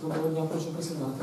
Доброго дня, прошу присідати.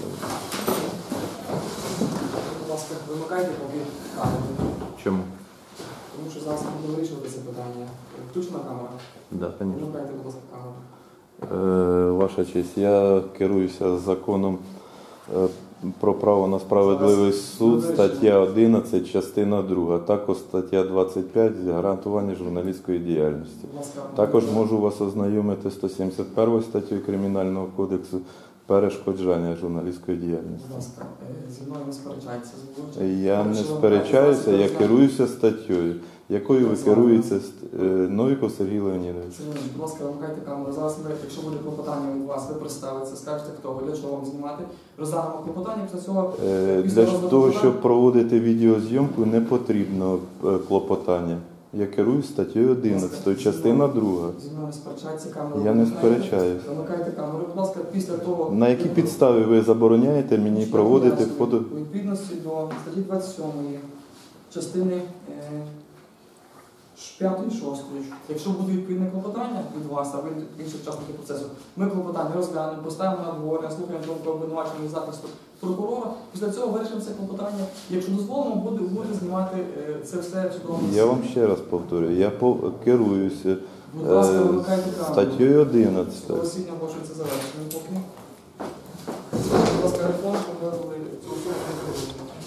Будь ласка, вимикайте поки камеру. Чому? Тому що зараз ми будемо вирішувати це питання. Включена камера? Да, звісно. Вимикайте, будь ласка, камеру. Ваша честь, я керуюся законом про право на справедливий суд, стаття 11, частина 2, також стаття 25 гарантування журналістської діяльності. Будь ласка, Також можу вас ознайомити з 171 статтею Кримінального кодексу перешкоджання журналістської діяльності. будь ласка, зі мною не сперечайтеся. Я не сперечаюся, я керуюся статтею. Якою ви керуєтеся? Новіков Сергій Леонідович. Будь ласка, вимикайте камеру. Зараз, якщо буде клопотання від вас, ви представитеся, скажете, хто ви, для чого вам знімати. Розглянемо клопотання, після цього... Для того, щоб проводити відеозйомку, не потрібно клопотання. Я керуюсь статтею 11, частина 2. Зі мною не сперечайтеся, камеру. Я не сперечаюсь. Вимикайте камеру. Будь ласка, після того... На якій підставі ви забороняєте мені проводити фото? У відповідності до статті 27 частини 5 і 6. Якщо буде відповідне клопотання від вас, а ви інші учасники процесу, ми клопотання розглянемо, поставимо на обговорення, слухаємо думку обвинуваченого захисту прокурора. Після цього вирішимо це клопотання. Якщо дозволимо, буде знімати це все в судовому засіданні. Я вам ще раз повторюю, я керуюся Будь ласка, вимикайте камеру. статтею 11. Засідання оголошується завершеним поки. Будь ласка, реформу, щоб ви були цю